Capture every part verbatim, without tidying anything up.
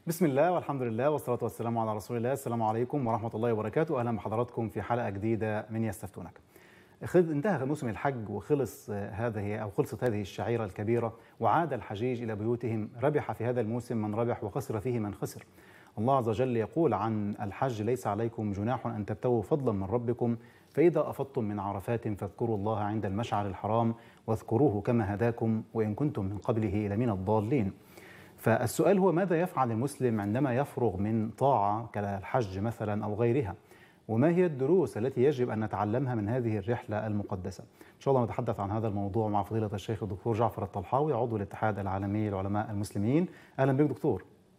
بسم الله والحمد لله والصلاة والسلام على رسول الله. السلام عليكم ورحمة الله وبركاته. أهلا بحضراتكم في حلقة جديدة من يستفتونك. انتهى موسم الحج وخلص هذه أو خلصت هذه الشعيرة الكبيرة، وعاد الحجيج إلى بيوتهم. ربح في هذا الموسم من ربح وخسر فيه من خسر. الله عز وجل يقول عن الحج: ليس عليكم جناح أن تبتغوا فضلا من ربكم فإذا أفضتم من عرفات فاذكروا الله عند المشعر الحرام واذكروه كما هداكم وإن كنتم من قبله لمن الضالين. فالسؤال هو: ماذا يفعل المسلم عندما يفرغ من طاعة كالحج مثلا أو غيرها؟ وما هي الدروس التي يجب أن نتعلمها من هذه الرحلة المقدسة؟ إن شاء الله نتحدث عن هذا الموضوع مع فضيلة الشيخ الدكتور جعفر الطلحاوي، عضو الاتحاد العالمي للعلماء المسلمين. أهلا بك دكتور.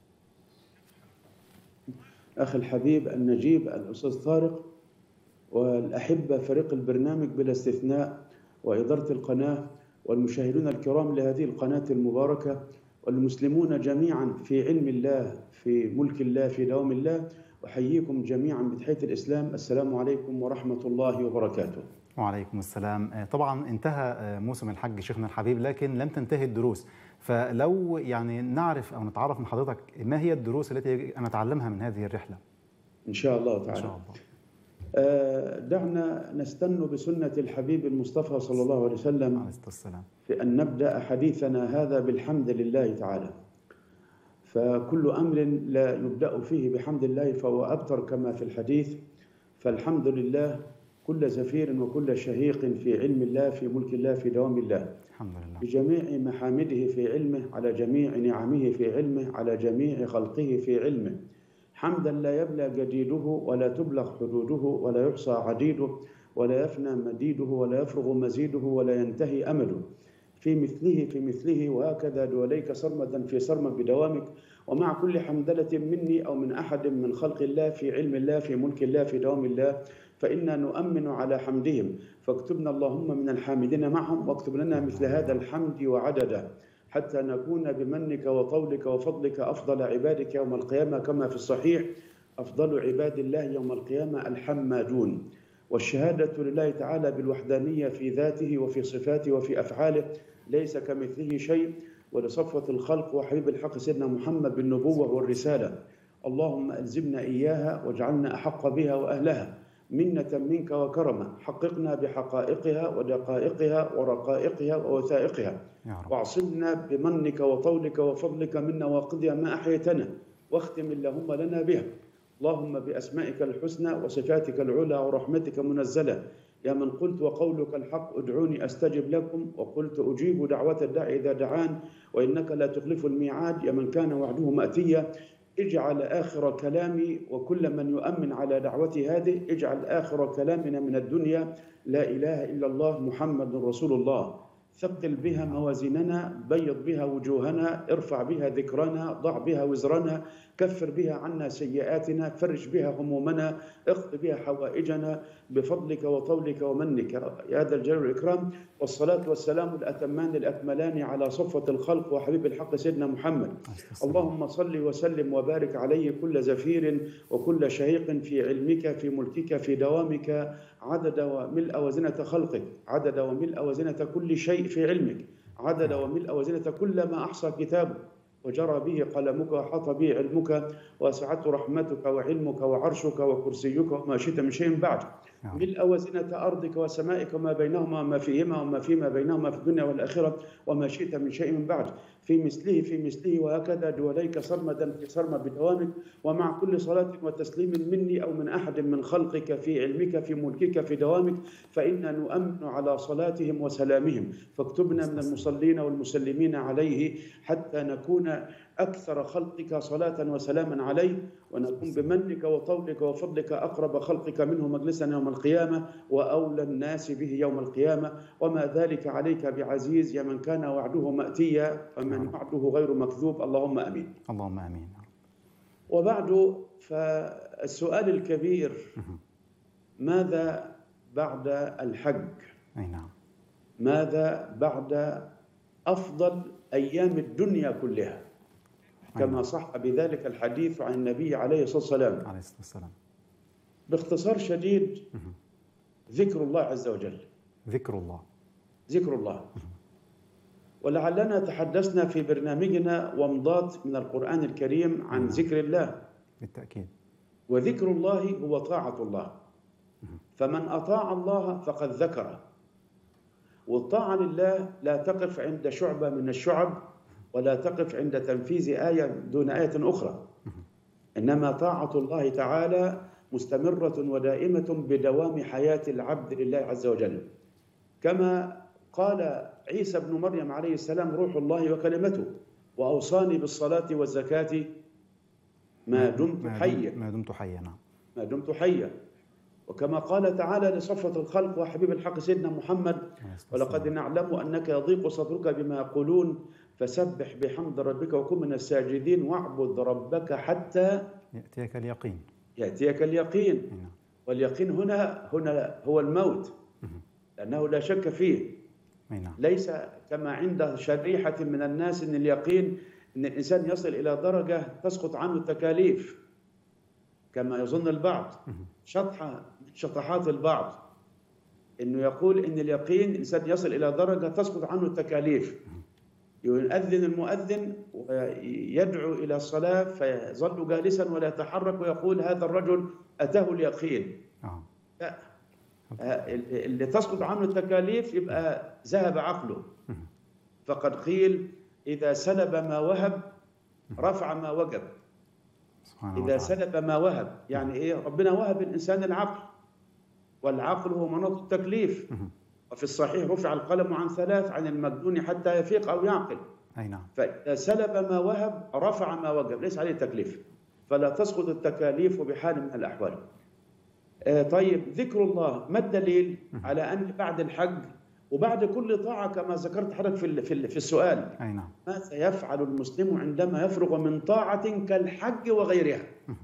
أخي الحبيب النجيب الأستاذ طارق والأحبة فريق البرنامج بلا استثناء وإدارة القناة والمشاهدون الكرام لهذه القناة المباركة والمسلمون جميعا في علم الله في ملك الله في دوام الله، أحييكم جميعا بتحية الإسلام. السلام عليكم ورحمة الله وبركاته. وعليكم السلام. طبعا انتهى موسم الحج شيخنا الحبيب، لكن لم تنتهي الدروس. فلو يعني نعرف أو نتعرف من حضرتك ما هي الدروس التي يجب أن نتعلمها من هذه الرحلة؟ إن شاء الله تعالى. إن شاء الله. دعنا نستن بسنة الحبيب المصطفى صلى الله عليه وسلم عليه الصلاة والسلام في أن نبدأ حديثنا هذا بالحمد لله تعالى. فكل أمر لا يبدأ فيه بحمد الله فهو أبتر كما في الحديث. فالحمد لله كل زفير وكل شهيق في علم الله في ملك الله في دوام الله، الحمد لله، بجميع محامده في علمه، على جميع نعمه في علمه، على جميع خلقه في علمه، حمدا لا يبلى جديده ولا تبلغ حدوده ولا يحصى عديده ولا يفنى مديده ولا يفرغ مزيده ولا ينتهي أمده، في مثله في مثله وهكذا دوليك صرمدا في صرم بدوامك، ومع كل حمدلة مني أو من أحد من خلق الله في علم الله في ملك الله في دوام الله، فإنا نؤمن على حمدهم، فاكتبنا اللهم من الحامدين معهم واكتب لنا مثل هذا الحمد وعددا، حتى نكون بمنك وطولك وفضلك أفضل عبادك يوم القيامة، كما في الصحيح: أفضل عباد الله يوم القيامة الحمادون. والشهادة لله تعالى بالوحدانية في ذاته وفي صفاته وفي أفعاله، ليس كمثله شيء، ولصفوة الخلق وحبيب الحق سيدنا محمد بالنبوة والرسالة. اللهم ألزمنا إياها واجعلنا أحق بها وأهلها، منة منك وكرما، حققنا بحقائقها ودقائقها ورقائقها ووثائقها، واعصمنا بمنك وطولك وفضلك من نواقضها ما أحيتنا، واختم اللهم لنا بها. اللهم بأسمائك الحسنى وصفاتك العلى ورحمتك منزلة، يا من قلت وقولك الحق ادعوني أستجب لكم، وقلت أجيب دعوة الداعي إذا دعان وإنك لا تخلف الميعاد، يا من كان وعده مأتيا. اجعل آخر كلامي وكل من يؤمن على دعوتي هذه، اجعل آخر كلامنا من الدنيا لا إله إلا الله محمد رسول الله. ثقل بها موازيننا، بيض بها وجوهنا، ارفع بها ذكرنا، ضع بها وزرنا، كفر بها عنا سيئاتنا، فرج بها همومنا، اقض بها حوائجنا بفضلك وطولك ومنك يا ذا الجلال والإكرام. والصلاة والسلام الأتمان الأكملان على صفوة الخلق وحبيب الحق سيدنا محمد. اللهم صل وسلم وبارك عليه كل زفير وكل شهيق في علمك في ملكك في دوامك، عدد وملء وزنة خلقك، عدد وملء وزنة كل شيء في علمك، عدد وملء وزنة كل ما أحصى كتابك وجرى به قلمك وحاط به علمك وسعته رحمتك وعلمك وعرشك وكرسيك وما شئت من شيء بعد، ملء وزنة أرضك وسمائك وما بينهما وما فيهما وما فيما بينهما في الدنيا والآخرة وما شئت من شيء من بعد، في مثله في مثله وهكذا دوليك صرمدا في صرم بدوامك، ومع كل صلاة وتسليم مني أو من أحد من خلقك في علمك في ملكك في دوامك، فإنا نؤمن على صلاتهم وسلامهم، فاكتبنا من المصلين والمسلمين عليه، حتى نكون أكثر خلقك صلاة وسلاما عليه، ونكون بمنك وطولك وفضلك أقرب خلقك منه مجلسا يوم القيامة وأولى الناس به يوم القيامة، وما ذلك عليك بعزيز، يا من كان وعده مأتيا ومن وعده غير مكذوب. اللهم أمين. اللهم أمين. وبعد، فالسؤال الكبير: ماذا بعد الحج؟ أي نعم. ماذا بعد أفضل أيام الدنيا كلها؟ كما صح بذلك الحديث عن النبي عليه الصلاة والسلام. عليه الصلاة والسلام. باختصار شديد: ذكر الله عز وجل. ذكر الله. ذكر الله. ولعلنا تحدثنا في برنامجنا ومضات من القرآن الكريم عن ذكر الله. بالتأكيد. وذكر الله هو طاعة الله، فمن أطاع الله فقد ذكره. والطاعة لله لا تقف عند شعبة من الشعب، ولا تقف عند تنفيذ آية دون آية أخرى، إنما طاعة الله تعالى مستمرة ودائمة بدوام حياة العبد لله عز وجل. كما قال عيسى بن مريم عليه السلام: روح الله وكلمته، وأوصاني بالصلاة والزكاة ما دمت حيا. ما دمت حيا. نعم. ما دمت حيا. وكما قال تعالى لصفوة الخلق وحبيب الحق سيدنا محمد: ولقد نعلم أنك يضيق صدرك بما يقولون فسبح بحمد ربك وكن من الساجدين واعبد ربك حتى يأتيك اليقين. يأتيك اليقين. واليقين هنا هنا هو الموت، لأنه لا شك فيه. ليس كما عند شريحة من الناس أن اليقين أن الإنسان يصل إلى درجة تسقط عنه التكاليف كما يظن البعض. شطحة من شطحات البعض أنه يقول أن اليقين الإنسان يصل إلى درجة تسقط عنه التكاليف. يؤذن المؤذن ويدعو إلى الصلاة فيظل جالسا ولا يتحرك ويقول: هذا الرجل أتاه اليقين. لا، اللي تسقط عنه التكاليف يبقى ذهب عقله. فقد قيل: إذا سلب ما وهب رفع ما وجب. إذا سلب ما وهب يعني إيه؟ ربنا وهب الإنسان العقل، والعقل هو مناط التكليف. وفي الصحيح: رفع القلم عن ثلاث، عن المجنون حتى يفيق أو يعقل. أي نعم. فإذا سلب ما وهب رفع ما وجب، ليس عليه تكليف، فلا تسقط التكاليف بحال من الأحوال. آه طيب، ذكر الله ما الدليل على أن بعد الحج وبعد كل طاعة كما ذكرت حضرتك في في السؤال، أي نعم، ماذا يفعل المسلم عندما يفرغ من طاعة كالحج وغيرها؟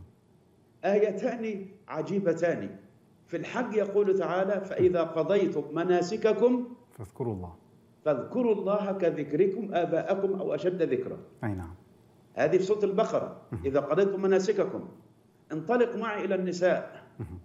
آيتان عجيبتان. في الحج يقول تعالى: فإذا قضيتم مناسككم فاذكروا الله فاذكروا الله كذكركم آباءكم أو أشد ذكرا. أي نعم. هذه في سورة البقرة: إذا قضيتم مناسككم. انطلق معي إلى النساء،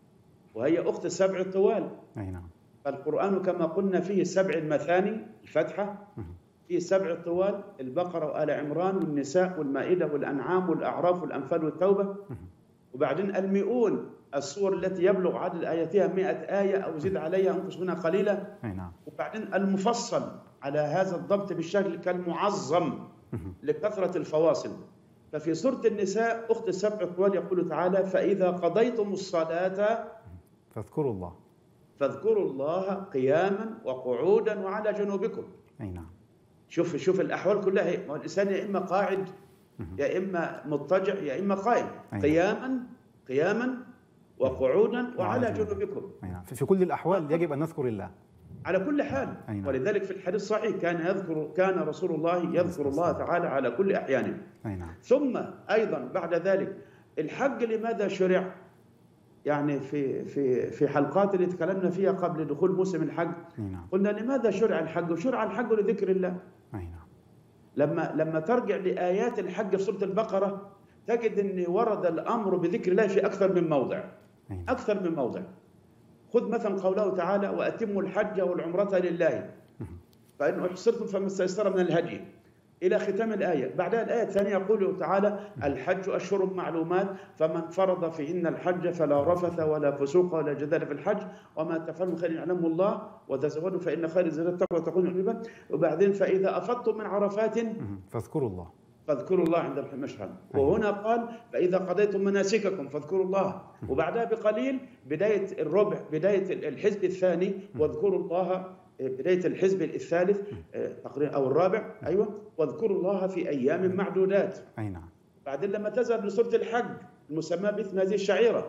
وهي أخت السبع الطوال. أي نعم. فالقرآن كما قلنا فيه السبع المثاني، الفتحة، فيه السبع الطوال: البقرة وآل عمران والنساء والمائدة والأنعام والأعراف والأنفال والتوبة. وبعدين المئون، السور التي يبلغ عدد آياتها مئة آية أو زد عليها انقص منها قليلا. أي نعم. وبعدين المفصل على هذا الضبط بالشكل كالمعظم لكثرة الفواصل. ففي سورة النساء أخت السبع الطوال يقول تعالى: فإذا قضيتم الصلاة فاذكروا الله فاذكروا الله قياما وقعودا وعلى جنوبكم. أي نعم. شوف شوف الأحوال كلها هي. الإنسان يا إما قاعد يا إما مضطجع يا إما قائم. قياما قياما وقعودا وعلى جنوبكم. أي نعم. في كل الأحوال يجب أن نذكر الله على كل حال. نعم. ولذلك في الحديث الصحيح كان يذكر كان رسول الله يذكر الله تعالى على كل أحيانه. نعم. ثم أيضا بعد ذلك الحج لماذا شرع؟ يعني في في في حلقات اللي تكلمنا فيها قبل دخول موسم الحج، نعم، قلنا لماذا شرع الحج؟ شرع الحج لذكر الله. أي نعم. لما لما ترجع لآيات الحج في سورة البقرة تجد أن ورد الأمر بذكر الله في أكثر من موضع. نعم. أكثر من موضع. خذ مثلا قوله تعالى: وأتموا الحج والعمرة لله فإن أحصرتم فما استيسر من الهدي، إلى ختام الآية. بعدها الآية الثانية يقول تعالى: الحج أشهر معلومات فمن فرض فيهن الحج فلا رفث ولا فسوق ولا جدال في الحج وما تفعلوا من خير يعلمه الله وتزودوا فإن خير الزاد التقوى تكون عقبا. وبعدين: فإذا أفضتم من عرفات فاذكروا الله فاذكروا الله عند المشعر. وهنا قال: فإذا قضيتم مناسككم فاذكروا الله. وبعدها بقليل بداية الربع، بداية الحزب الثاني: واذكروا الله، بداية الحزب الثالث تقريبا أو الرابع، أيوة، واذكروا الله في أيام معدودات. أي نعم. بعدين لما تذهب لسورة الحج المسمى باسم هذه الشعيرة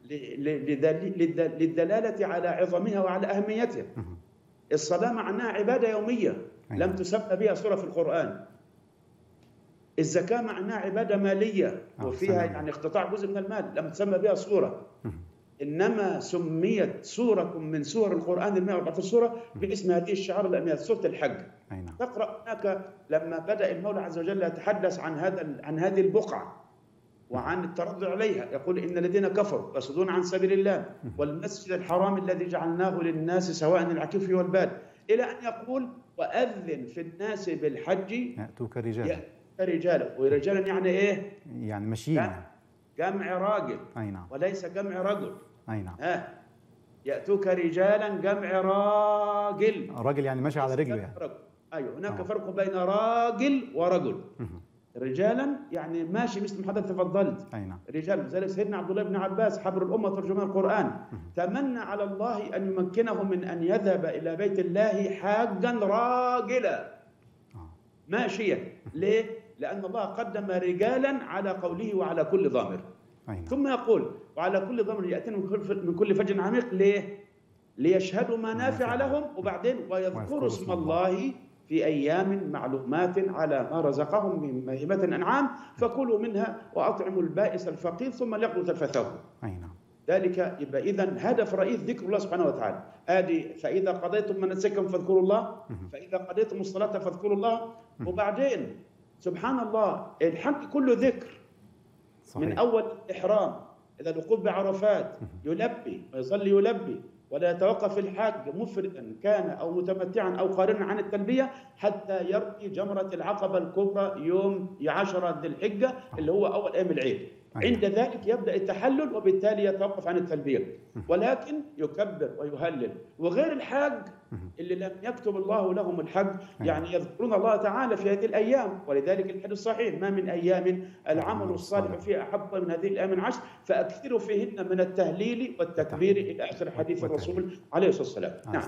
للدلالة على عظمها وعلى أهميتها. الصلاة معناها عبادة يومية لم تسمى بها سورة في القرآن. الزكاة معناها عبادة مالية وفيها يعني اقتطاع جزء من المال لم تسمى بها سورة. إنما سميت سورة من سور القرآن المئة وأربعة عشر سورة باسم هذه الشعار الأمنية، سورة الحج. نعم. تقرأ هناك لما بدأ المولى عز وجل يتحدث عن هذا عن هذه البقعة وعن التردد عليها، يقول: إن الذين كفروا يصدون عن سبيل الله والمسجد الحرام الذي جعلناه للناس سواء العكف والباد، إلى أن يقول: وأذن في الناس بالحج يأتوك رجالا. يأتوك رجالا، ورجالا يعني إيه؟ يعني مشيين. جمع راجل. أي نعم. وليس جمع رجل. أي نعم. ها يأتوك رجالا جمع راجل. راجل يعني ماشي على رجله يعني. رجل. أيوه هناك آه. فرق بين راجل ورجل. مه. رجالا يعني ماشي مثل ما حضرتك تفضلت. أي نعم. رجال، لذلك سيدنا عبد الله بن عباس حبر الأمة ترجمان القرآن مه. تمنى على الله أن يمكنه من أن يذهب إلى بيت الله حاجا راجلا آه. ماشيا. ليه؟ لأن الله قدم رجالا على قوله وعلى كل ضامر. أي نعم. ثم يقول وعلى كل ضامر يأتين من كل فج عميق. ليه؟ ليشهدوا منافع لهم، وبعدين ويذكروا اسم الله في أيام معلومات على ما رزقهم من بهيمة الأنعام فكلوا منها وأطعموا البائس الفقير ثم ليقضوا تلفثهم. أي نعم. ذلك يبقى إذن هدف رئيس ذكر الله سبحانه وتعالى. آدي فإذا قضيتم مناسككم فاذكروا الله، فإذا قضيتم الصلاة فاذكروا الله. وبعدين سبحان الله الحج كله ذكر. صحيح. من أول الإحرام إذا الوقوف بعرفات يلبي ويصلي يلبي ولا يتوقف الحاج مفردا كان أو متمتعا أو قارنا عن التلبية حتى يرمي جمرة العقبة الكبرى يوم عشرة ذي الحجة اللي هو أول أيام العيد. عند ذلك يبدأ التحلل وبالتالي يتوقف عن التلبية، ولكن يكبر ويهلل. وغير الحاج اللي لم يكتب الله لهم الحج يعني يذكرون الله تعالى في هذه الأيام، ولذلك الحديث الصحيح ما من أيام العمل الصالح فيها أحب من هذه الأيام العشر فأكثروا فيهن من التهليل والتكبير إلى آخر حديث الرسول عليه الصلاة والسلام. نعم.